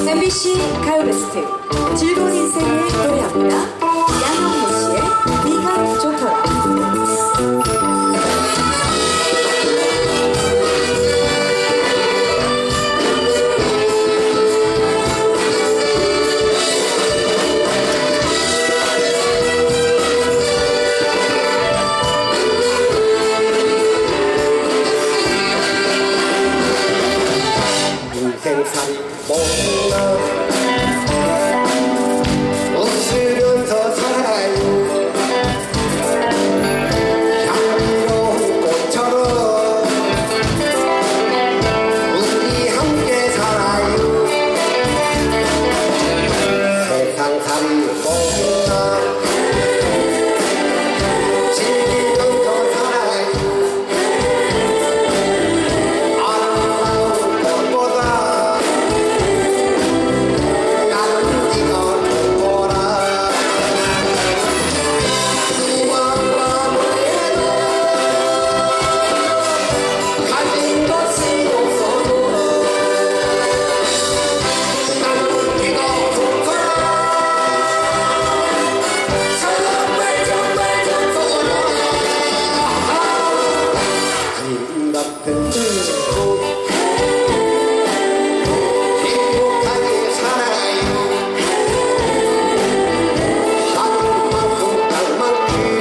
MBC 가요베스트 즐거운 인생을 노래합니다. 양현모 씨의 네가 좋더라. 인생살이 먹나 웃으면서 살아요. 향기로운 꽃처럼 우리 함께 살아요. 세상살이 먹나 즐기면서 살아요. 아름다운 꽃보다 나는 네가 좋더라. 수많은 해도 가진 것이 없어도 나는 네가 좋더라. 정말 정말 좋더라. 님 같은 친구 행복하게 살아요. 하늘만큼 땅만큼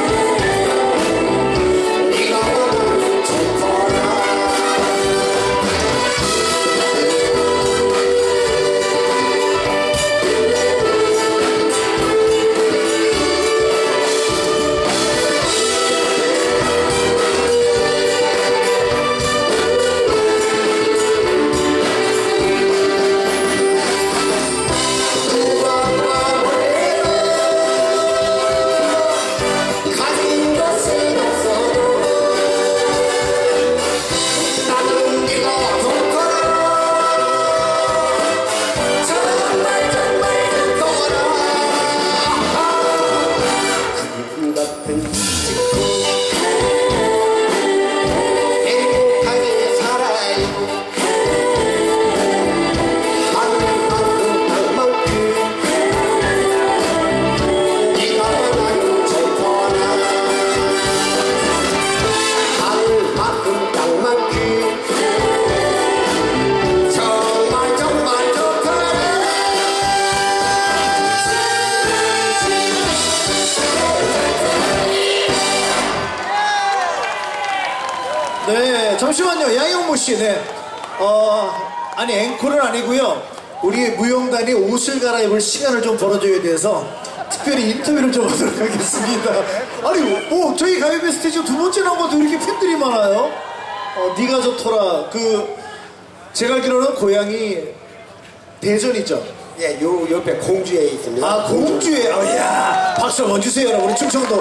네가 나는 좋더라. 가진 것은 없어도 나는 네가 좋더라. 정말 정말 좋더라. 님 같은 친구 행복하게 살아요. 하늘만큼 땅만큼 네가 나는 좋더라. 하늘만큼 땅만큼 정말 정말 좋더라. 네, 잠시만요. 양현모 씨, 네. 아니, 앵콜은 아니고요. 우리 무용단이 옷을 갈아입을 시간을 좀 벌어줘야 돼서 특별히 인터뷰를 좀 하도록 하겠습니다. 아니, 뭐, 저희 가요베스트 지금 두 번째 나온 것도 이렇게 팬들이 많아요. 네가 좋더라. 제가 알기로는 고향이 대전이죠. 예, 요 옆에 공주에 있습니다. 아, 공주에. 야 박수 한번 주세요, 여러분. 우리 충청도.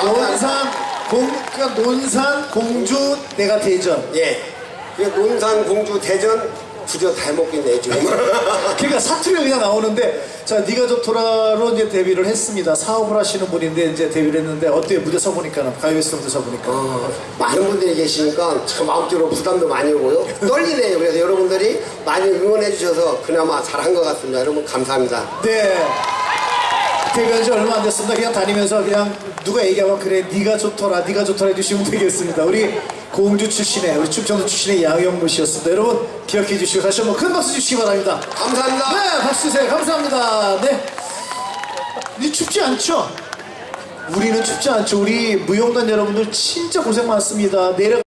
논산, 공주, 내가 대전. 예, 그 논산 공주 대전 부저 다 먹겠네 지금. 그러니까 사투리가 그냥 나오는데, 자, 네가 좋더라로 이제 데뷔를 했습니다. 사업을 하시는 분인데 이제 데뷔를 했는데 어때요? 무대 서보니까, 가요베스트 무대 서보니까. 많은 분들이 계시니까 참 마음적으로 부담도 많이 오고요. 떨리네요. 그래서 여러분들이 많이 응원해 주셔서 그나마 잘한 것 같습니다. 여러분 감사합니다. 네. 데뷔한 지 얼마 안 됐습니다. 그냥 다니면서 그냥 누가 얘기하면 그래, 네가 좋더라 해주시면 되겠습니다. 우리 공주 출신의, 우리 충청도 출신의 양현모 씨였습니다. 여러분 기억해 주시고 다시 한번 큰 박수 주시기 바랍니다. 감사합니다. 네, 박수 주세요. 감사합니다. 네. 니 춥지 않죠? 우리는 춥지 않죠. 우리 무용단 여러분들 진짜 고생 많습니다.